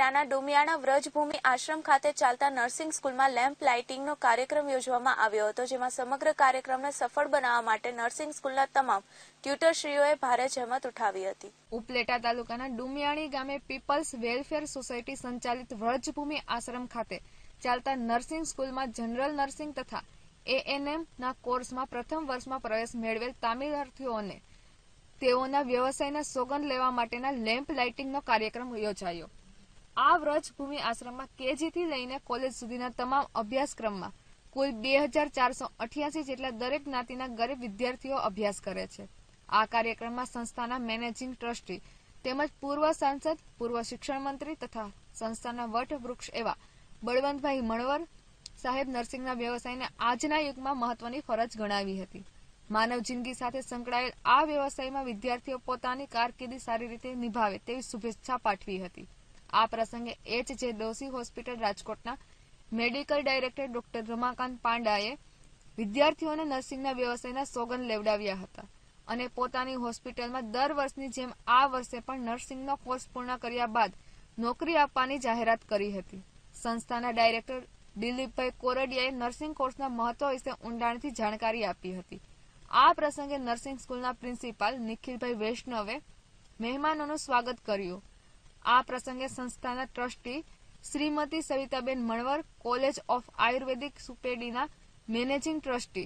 ઉપલેટાના ડુમિયાણા વ્રજભૂમિ આશ્રમ ખાતે ચાલતા નર્સિંગ સ્કૂલમાં લેમ્પ લાઇટિંગનો કાર્યક્રમ યોજવામાં આવ્યો હતો, જેમાં સમગ્ર કાર્યક્રમને સફળ બનાવવા માટે નર્સિંગ સ્કૂલના તમામ ટ્યુટરશ્રીઓએ ભારે જહેમત ઉઠાવી હતી. ઉપલેટા તાલુકાના ડુમિયાણી ગામે પીપલ્સ વેલફેર સોસાયટી સંચાલિત વ્રજભૂમિ આશ્રમ ખાતે ચાલતા નર્સિંગ સ્કૂલમાં જનરલ નર્સિંગ તથા ANM ના કોર્સમાં પ્રથમ વર્ષમાં પ્રવેશ મેળવેલ તાલીમાર્થીઓને તેઓના વ્યવસાયના સોગંદ લેવા માટેના લેમ્પ લાઇટિંગનો કાર્યક્રમ યોજાયો. આ વ્રજભૂમિ આશ્રમમાં KG થી લઈને કોલેજ સુધીના તમામ અભ્યાસક્રમમાં કુલ 2488 જેટલા દરેક જ્ઞાતિના ગરીબ વિદ્યાર્થીઓ અભ્યાસ કરે છે. આ કાર્યક્રમમાં સંસ્થાના મેનેજિંગ ટ્રસ્ટી તેમજ પૂર્વ સાંસદ, પૂર્વ શિક્ષણ મંત્રી તથા સંસ્થાના વટવૃક્ષ એવા બળવંતભાઈ મણવર સાહેબ નર્સિંગના વ્યવસાયને આજના યુગમાં મહત્વની ફરજ ગણાવી હતી. માનવ જિંદગી સાથે સંકળાયેલ આ વ્યવસાયમાં વિદ્યાર્થીઓ પોતાની કારકિર્દી સારી રીતે નિભાવે તેવી શુભેચ્છા પાઠવી હતી. આ પ્રસંગે HJ દોશી હોસ્પિટલ રાજકોટના મેડિકલ ડાયરેક્ટર ડોક્ટર રમાકાંત પાંડાએ વિદ્યાર્થીઓને નર્સિંગના વ્યવસાયના સોગંદ લેવડાવ્યા હતા અને પોતાની હોસ્પિટલમાં દર વર્ષની જેમ આ વર્ષે પણ નર્સિંગનો કોર્સ પૂર્ણ કર્યા બાદ નોકરી આપવાની જાહેરાત કરી હતી. સંસ્થાના ડાયરેક્ટર દિલીપભાઈ કોરડિયાએ નર્સિંગ કોર્સના મહત્વ વિશે ઊંડાણથી જાણકારી આપી હતી. આ પ્રસંગે નર્સિંગ સ્કૂલના પ્રિન્સિપાલ નિખિલભાઈ વૈષ્ણવે મહેમાનોનું સ્વાગત કર્યું. આ પ્રસંગે સંસ્થાના trustee Shrimati Savitaben Manvar, college of Ayurvedic સુપેડીના મેનેજિંગ ટ્રસ્ટી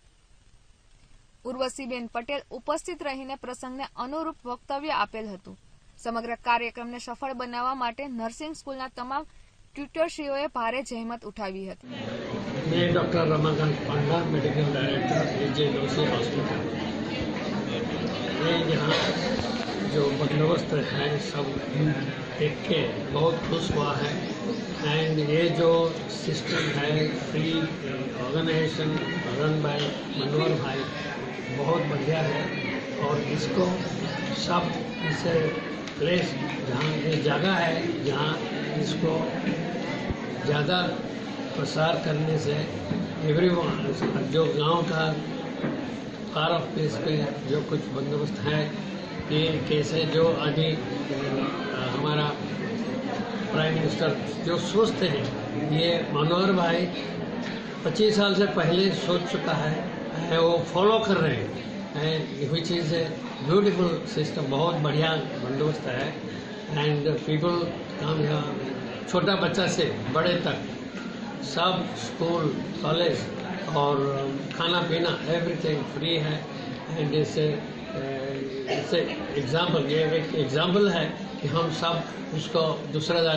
ઉર્વશીબેન પટેલ ઉપસ્થિત રહીને પ્રસંગને અનુરૂપ વક્તવ્ય આપેલ હતું. સમગ્ર કાર્યક્રમને સફળ બનાવવા માટે નર્સિંગ સ્કૂલના તમામ ट्यूटरश्रीओए भारे जहमत उठावी हती. मैं doctor Ramakant Panda, medical director HJ Doshi hospital. ये यहाँ जो बंदोबस्त है सब देख के बहुत खुश हुआ है. एंड ये जो सिस्टम है free organisation run by Manohar bhai बहुत बढ़िया है और इसको सब इसे प्लेस जहाँ ये जगह है जहाँ इसको ज़्यादा प्रसार करने से एवरीवन जो गांव का कार ऑफ प्लेस पे जो कुछ बंदोबस्त है ये कैसे जो अभी हमारा प्राइम मिनिस्टर जो सोचते हैं ये मनोहर भाई 25 साल से पहले सोच चुका है वो फॉलो कर रहे हैं which is a beautiful system. बहुत बढ़िया बंदोबस्त है एंड पीपल काम यहाँ छोटा बच्चा से बड़े तक सब स्कूल कॉलेज और खाना पीना एवरीथिंग फ्री है. एंड इससे एग्जाम्पल ये एक एग्जाम्पल है कि हम सब उसको दूसरा